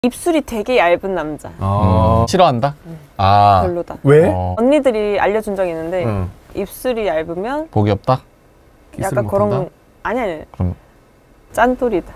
입술이 되게 얇은 남자. 싫어한다? 별로다. 왜? 언니들이 알려준 적이 있는데 입술이 얇으면 복이 없다? 약간 그런 아니 그럼 짠돌이다.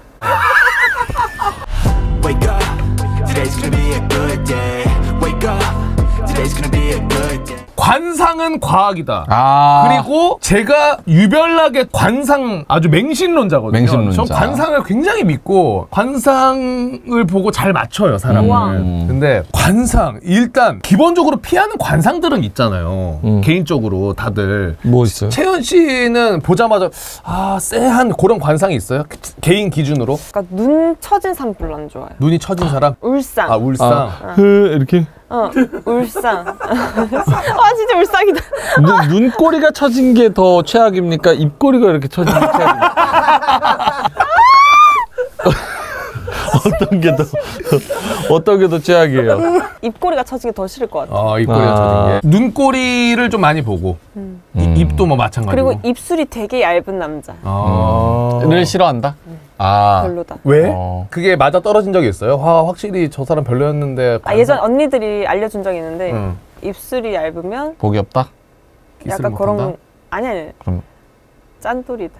Wake up, today's gonna be a good day. Wake up, today's gonna be a good day. 관상은 과학이다. 그리고 제가 유별나게 관상 아주 맹신론자거든요. 맹신론자. 전 관상을 굉장히 믿고 관상을 보고 잘 맞춰요, 사람을. 근데 관상 일단 기본적으로 피하는 관상들은 있잖아요. 개인적으로 다들. 뭐 있어요? 채연 씨는 보자마자 쎄한 그런 관상이 있어요? 개인 기준으로? 그러니까 눈 처진 사람 별로 안 좋아요. 눈이 처진 사람? 울상. 울상. 이렇게? 울상. 진짜 울상이다. 눈꼬리가 처진 게 더 최악입니까? 입꼬리가 이렇게 처진 게 최악입니까? 어떤 게 더 최악이에요? 입꼬리가 처진 게 더 싫을 것 같아요. 입꼬리가 처진 게. 눈꼬리를 좀 많이 보고. 입도 뭐 마찬가지고. 그리고 입술이 되게 얇은 남자. 를 싫어한다? 별로다. 왜? 그게 맞아 떨어진 적이 있어요? 확실히 저 사람 별로였는데. 예전 언니들이 알려준 적이 있는데 입술이 얇으면 복이 없다? 약간 그런 아니 그럼 짠돌이다.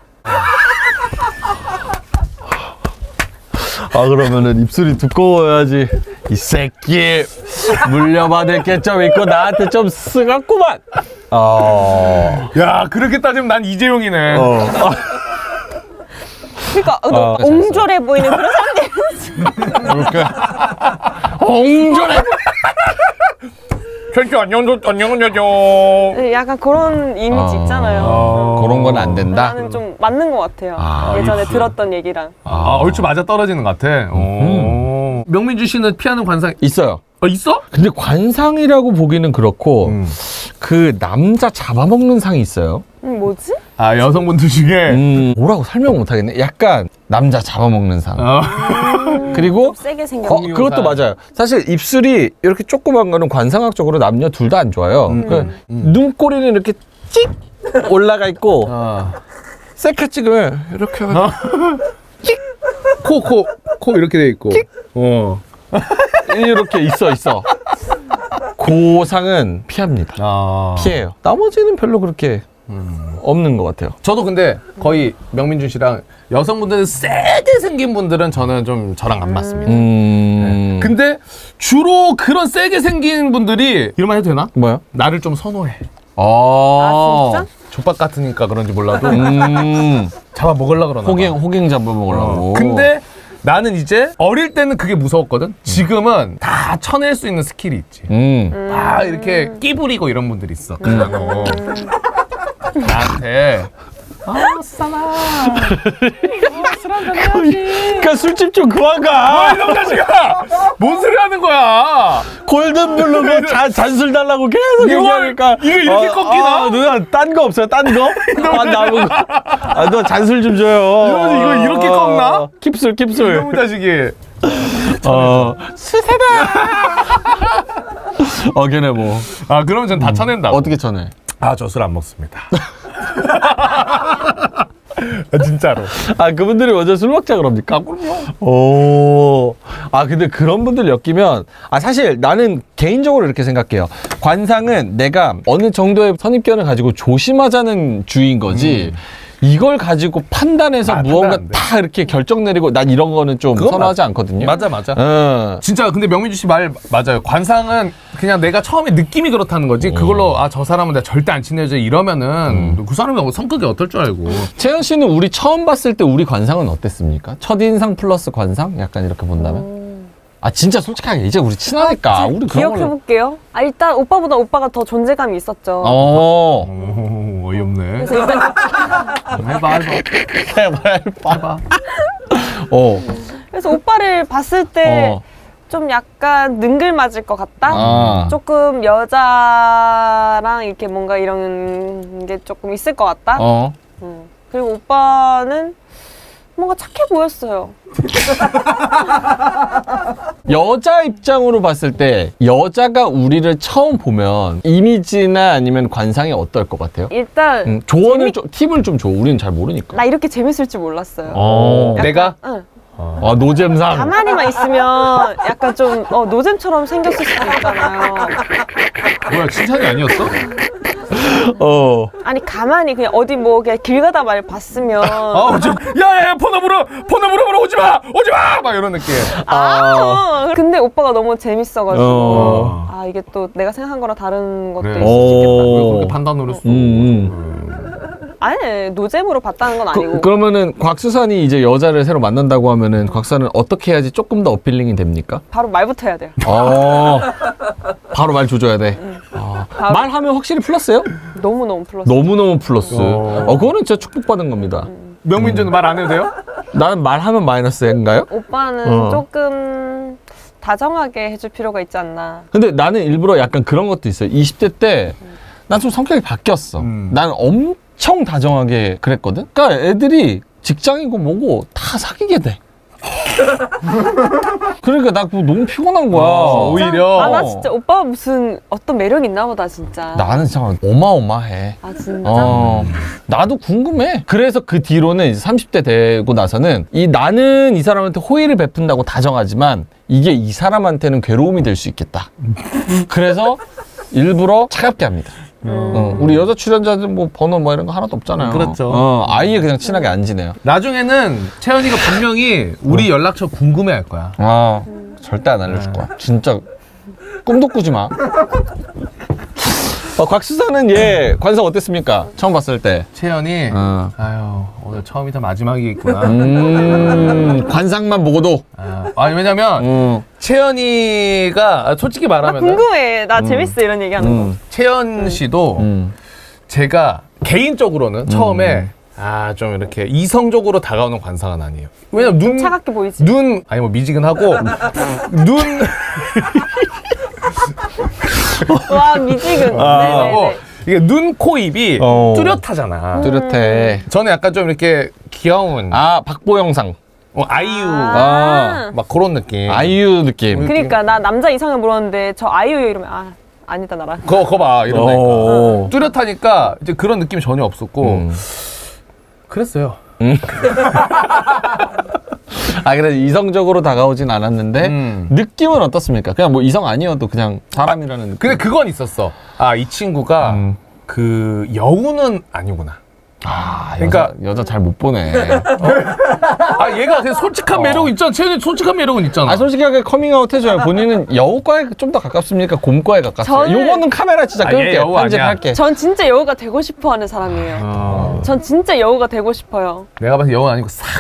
그러면은 입술이 두꺼워야지. 이 새끼 물려받을 게 좀 있고 나한테 좀 쓰갖구만. 야, 그렇게 따지면 난 이재용이네. 그러니까 옹졸해 보이는 그런 사람들. 이렇게 옹졸해. 안녕. 약간 그런 이미지 있잖아요. 그런 건 안 된다? 나는 좀 맞는 것 같아요. 예전에 들었던 얘기랑. 얼추 맞아 떨어지는 것 같아. 명민주 씨는 피하는 관상 있어요. 있어? 근데 관상이라고 보기는 그렇고 그 남자 잡아먹는 상이 있어요. 뭐지? 여성분들 중에 뭐라고 설명 못하겠네. 약간 남자 잡아먹는 상. 그리고 세게 생겼네. 그것도 맞아요. 사실 입술이 이렇게 조그만 거는 관상학적으로 남녀 둘 다 안 좋아요. 눈꼬리는 이렇게 찍 올라가 있고 셀카 찍으면 이렇게 찍 코 이렇게 돼 있고 이렇게 있어. 그 상은 피합니다. 피해요. 나머지는 별로 그렇게 없는 것 같아요. 저도 근데 거의 명민준 씨랑 여성분들은 세게 생긴 분들은 저는 좀 저랑 안 맞습니다. 네. 근데 주로 그런 세게 생긴 분들이 이런 말 해도 되나? 뭐요? 나를 좀 선호해. 진짜? 족박 같으니까 그런지 몰라도 잡아먹으려고 그러나 호갱 잡아먹으려고. 근데 나는 이제 어릴 때는 그게 무서웠거든. 지금은 다 쳐낼 수 있는 스킬이 있지. 다 이렇게 끼부리고 이런 분들이 있어. 나한테 쓰잖아. 술 한잔 해야지. 그러니까 술집 좀 그만 가. 이놈 자식아! 뭔 소리 하는 거야? 골든블루 잔술 달라고 계속 얘기하니까 이거 이렇게 꺾이나? 누나 딴 거 없어요? 딴 거? 남은 거. 너 잔술 좀 줘요. 이거 이렇게 꺾나? 킵술. 이놈 자식이. 수세다. 걔네 뭐. 그러면 전 다 쳐낸다. 어떻게 쳐내? 저 술 안 먹습니다. 진짜로. 그분들이 먼저 술 먹자 그럽니까? 그럼요. 근데 그런 분들 엮이면 사실 나는 개인적으로 이렇게 생각해요. 관상은 내가 어느 정도의 선입견을 가지고 조심하자는 주의인 거지. 이걸 가지고 판단해서 무언가 다 이렇게 결정 내리고 난 이런 거는 좀 선호하지 않거든요. 맞아. 진짜 근데 명민주 씨 말 맞아요. 관상은 그냥 내가 처음에 느낌이 그렇다는 거지. 그걸로 저 사람은 내가 절대 안 친해져 이러면은 그 사람이 성격이 어떨 줄 알고. 채연 씨는 우리 처음 봤을 때 우리 관상은 어땠습니까? 첫인상 플러스 관상? 약간 이렇게 본다면? 진짜 솔직하게 이제 우리 친하니까 우리 기억해볼게요. 일단 오빠보다 오빠가 더 존재감이 있었죠. 어이없네. 그래서 일단 해봐. 그래서 오빠를 봤을 때 좀 약간 능글맞을 것 같다? 조금 여자랑 이렇게 뭔가 이런 게 조금 있을 것 같다? 그리고 오빠는 뭔가 착해 보였어요. 여자 입장으로 봤을 때 여자가 우리를 처음 보면 이미지나 아니면 관상이 어떨 것 같아요? 일단 조언을 팁을 좀 줘. 우리는 잘 모르니까. 나 이렇게 재밌을 줄 몰랐어요. 내가? 응. 아, 노잼상. 가만히만 있으면 약간 좀 노잼처럼 생겼을 수도 있잖아요. 뭐야, 칭찬이 아니었어? 아니 가만히 그냥 어디 뭐 그냥 길 가다 말 봤으면 야야야 번호 물어보러 오지마 막 이런 느낌. 근데 오빠가 너무 재밌어가지고 이게 또 내가 생각한 거랑 다른 것도 있을 수 있겠다. 왜 그렇게 판단을 했어? 아니 노잼으로 봤다는 건 아니고. 그러면은 곽수산이 이제 여자를 새로 만난다고 하면은 곽수산은 어떻게 해야지 조금 더 어필링이 됩니까? 바로 말부터 해야 돼요. 바로 말 조져야 돼. 말하면 확실히 플러스예요? 너무너무 플러스. 너무너무 플러스. 그거는 진짜 축복받은 겁니다. 명민준은 말 안 해도 돼요? 나는 말하면 마이너스인가요? 오빠는 조금 다정하게 해줄 필요가 있지 않나. 근데 나는 일부러 약간 그런 것도 있어요. 20대 때 난 좀 성격이 바뀌었어. 난 엄청 다정하게 그랬거든. 그러니까 애들이 직장이고 뭐고 다 사귀게 돼. 그러니까 나 그거 너무 피곤한 거야. 오히려. 나 진짜 오빠 무슨 어떤 매력 있나 보다 진짜. 나는 진짜 어마어마해. 진짜? 나도 궁금해. 그래서 그 뒤로는 이제 30대 되고 나서는 나는 이 사람한테 호의를 베푼다고 다정하지만 이게 이 사람한테는 괴로움이 될 수 있겠다. 그래서 일부러 차갑게 합니다. 우리 여자 출연자들 뭐 번호 뭐 이런 거 하나도 없잖아요. 그렇죠. 아예 그냥 친하게 안 지내요. 나중에는 채연이가 분명히 우리 연락처 궁금해할 거야. 절대 안 알려줄 거야. 진짜 꿈도 꾸지 마. 곽수산은 얘 관상 어땠습니까? 처음 봤을 때. 채연이 아유 오늘 처음이자 마지막이겠구나. 관상만 보고도. 왜냐면 채연이가 솔직히 말하면 궁금해. 나 재밌어 이런 얘기하는 거. 채연 씨도 제가 개인적으로는 처음에 좀 이렇게 이성적으로 다가오는 관상은 아니에요. 왜냐면 눈 차갑게 보이지. 아니 뭐 미지근하고 눈 와 미지근. 이게 눈, 코, 입이 뚜렷하잖아. 뚜렷해. 저는 약간 좀 이렇게 귀여운 박보영상. 아이유 막 그런 느낌. 아이유 느낌. 그러니까 나 남자 이상을 물었는데 저 아이유 이러면 아니다 나랑. 그거 봐 이러니까 뚜렷하니까 이제 그런 느낌이 전혀 없었고 그랬어요. 그래서 이성적으로 다가오진 않았는데 느낌은 어떻습니까? 그냥 뭐 이성 아니어도 그냥 사람이라는 느낌. 근데 그건 있었어. 이 친구가 그 여우는 아니구나. 그러니까 여자 잘 못 보네. 얘가 그냥 솔직한 매력은 있잖아. 채연이 솔직한 매력은 있잖아. 솔직하게 커밍아웃 해줘요. 본인은 여우과에 좀 더 가깝습니까? 곰과에 가깝어요? 요거는 카메라 진짜 끌게요. 편집할게. 전 진짜 여우가 되고 싶어하는 사람이에요. 전 진짜 여우가 되고 싶어요. 내가 봐서 여우는 아니고 삭.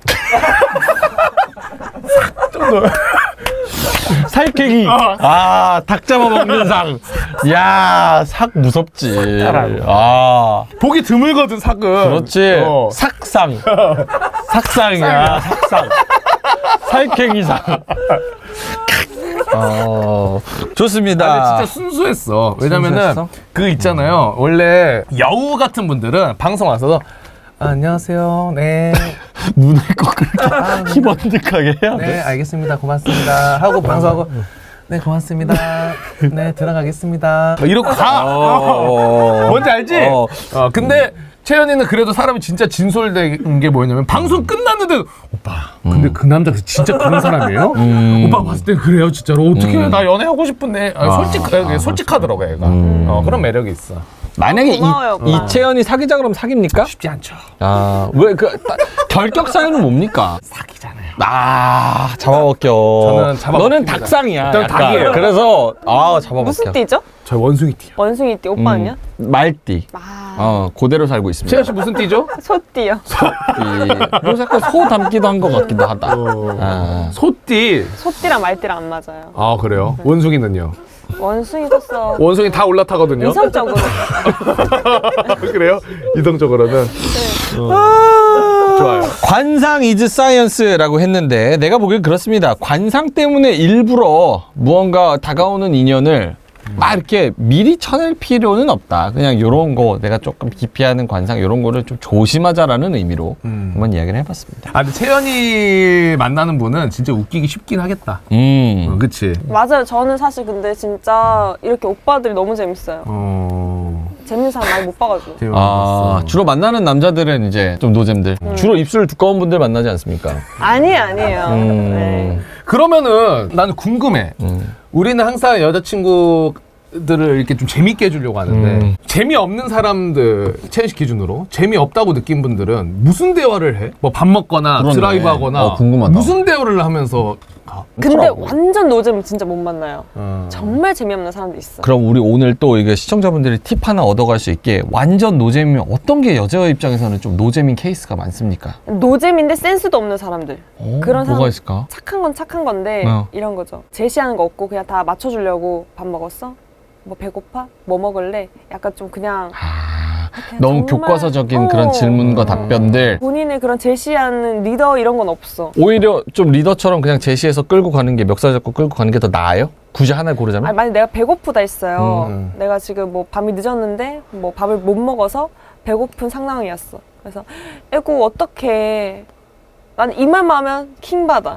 삭 정도. 살쾡이. 닭 잡아먹는 상. 야, 삭 무섭지. 보기 드물거든, 삭은. 그렇지. 삭상. 삭상이야, 삭상. 살쾡이상. 좋습니다. 진짜 순수했어. 왜냐면은 그 있잖아요. 원래 여우 같은 분들은 방송 와서 안녕하세요. 네. 눈을 꼭 그렇게 희번득하게 해야 돼. 네, 알겠습니다. 고맙습니다. 하고 방송하고 네, 고맙습니다. 네, 들어가겠습니다. 이러고 가. 뭔지 알지? 근데 채연이는 그래도 사람이 진짜 진솔된 게 뭐냐면 방송 끝났는데 오빠 근데 그 남자 진짜 그런 사람이에요? 오빠 봤을 때 그래요 진짜로 어떻게 나 연애하고 싶은데 솔직하더라고 얘가. 그런 매력이 있어. 만약에 이채연이 사귀자 그러면 사깁니까? 쉽지 않죠. 왜 결격 사유는 뭡니까? 사귀잖아요. 잡아먹혀. 저는 잡아먹힙니다. 너는 닭상이야. 저는 닭이에요. 그래서 잡아먹혀. 무슨 띠죠? 저 원숭이띠요. 원숭이띠. 오빠 아니야? 말띠. 그대로 살고 있습니다. 채연 씨 무슨 띠죠? 소띠요. 그래서 약간 소 닮기도 한 것 같기도 하다. 소띠. 소띠랑 말띠랑 안 맞아요. 그래요? 원숭이는요? 원숭이도 써. 원숭이 다 올라타거든요. 이성적으로. 그래요? 이성적으로는. 좋아요. 관상 이즈 사이언스라고 했는데 내가 보기엔 그렇습니다. 관상 때문에 일부러 무언가 다가오는 인연을 막 이렇게 미리 쳐낼 필요는 없다. 그냥 요런 거 내가 조금 기피하는 관상 요런 거를 좀 조심하자라는 의미로 한번 이야기를 해봤습니다. 근데 채연이 만나는 분은 진짜 웃기기 쉽긴 하겠다. 그치? 맞아요. 저는 사실 근데 진짜 이렇게 오빠들이 너무 재밌어요. 재밌는 사람 많이 못 봐가지고. 아, 주로 만나는 남자들은 이제 좀 노잼들. 주로 입술 두꺼운 분들 만나지 않습니까? 아니에요. 네. 그러면은 나는 궁금해. 우리는 항상 여자친구들을 이렇게 좀 재밌게 해주려고 하는데 재미없는 사람들, 채연 씨 기준으로 재미없다고 느낀 분들은 무슨 대화를 해? 뭐 밥 먹거나 그러네. 드라이브 하거나 궁금하다. 무슨 대화를 하면서 가? 근데 완전 노잼은 진짜 못 만나요. 정말 재미없는 사람도 있어. 그럼 우리 오늘 또 이게 시청자분들이 팁 하나 얻어갈 수 있게 완전 노잼이면 어떤 게 여자 입장에서는 좀 노잼인 케이스가 많습니까? 노잼인데 센스도 없는 사람들. 그런 사람 뭐가 있을까? 착한 건 착한 건데 이런 거죠. 제시하는 거 없고 그냥 다 맞춰주려고 밥 먹었어? 뭐 배고파? 뭐 먹을래? 약간 좀 그냥 너무 정말, 교과서적인 그런 질문과 답변들. 본인의 그런 제시하는 리더 이런 건 없어. 오히려 좀 리더처럼 그냥 제시해서 끌고 가는 게 멱살 잡고 끌고 가는 게 더 나아요? 굳이 하나 고르자면? 아니, 만약 내가 배고프다 했어요. 내가 지금 뭐 밤이 늦었는데 뭐 밥을 못 먹어서 배고픈 상황이었어. 그래서 에고 어떡해. 난 이 말만 하면 킹받아.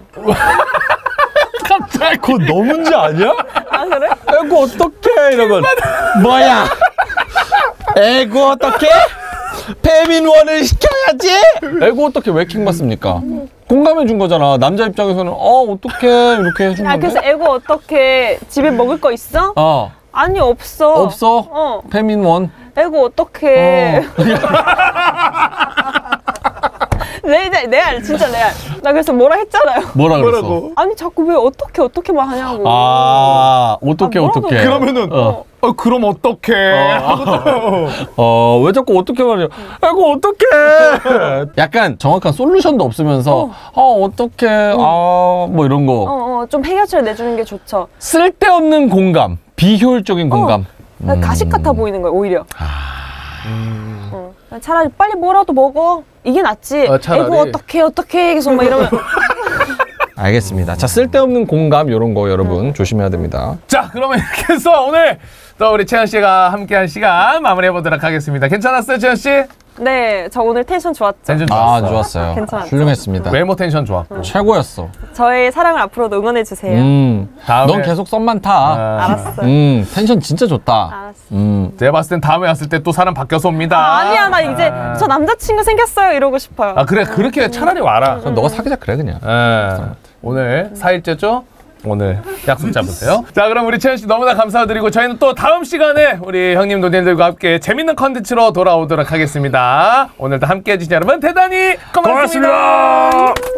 갑자기 그거 너 문제 아니야? 아 그래? 에고 어떡해 이러면 뭐야 에고 어떡해? 페민원을 시켜야지. 에고 어떡해 왜 킹받습니까? 공감해 준 거잖아. 남자 입장에서는 어떡해 이렇게 해준 건데. 그래서 에고 어떡해. 집에 먹을 거 있어? 아니 없어. 없어? 페민원. 에고 어떡해. 레알 진짜 레알. 나 그래서 뭐라 했잖아요. 뭐라 그랬어? 아니 자꾸 왜 어떻게만 하냐고. 어떡해. 그러면은 그럼 어떡해. 왜 자꾸 어떡해 말이야. 아이고 어떡해. 약간 정확한 솔루션도 없으면서 어떡해. 뭐 이런 거. 좀 해결책을 내주는 게 좋죠. 쓸데없는 공감. 비효율적인 공감. 가식 같아 보이는 거예요 오히려. 차라리 빨리 뭐라도 먹어. 이게 낫지. 에고 어떡해 계속 막 이러면. 알겠습니다. 자, 쓸데없는 공감 이런 거 여러분 조심해야 됩니다. 자, 그러면 이렇게 해서 오늘 또 우리 채연 씨가 함께한 시간 마무리해 보도록 하겠습니다. 괜찮았어요, 채연 씨? 네, 저 오늘 텐션 좋았죠. 텐션 좋았어. 좋았어요. 괜찮았죠. 훌륭했습니다. 외모 텐션 좋았고. 최고였어. 저의 사랑을 앞으로도 응원해 주세요. 다음에 넌 계속 썸만 타. 알았어. 텐션 진짜 좋다. 알았어. 제가 봤을 땐 다음에 왔을 때 또 사람 바뀌어서 옵니다. 아니야, 나 이제 저 남자친구 생겼어요 이러고 싶어요. 그래, 그렇게 차라리 와라. 그럼 너가 사귀자 그래 그냥. 오늘 4일째죠? 오늘 약속 잡으세요. 자, 그럼 우리 채연 씨 너무나 감사드리고 저희는 또 다음 시간에 우리 형님 노님들과 함께 재밌는 컨텐츠로 돌아오도록 하겠습니다. 오늘도 함께 해주신 여러분 대단히 고맙습니다.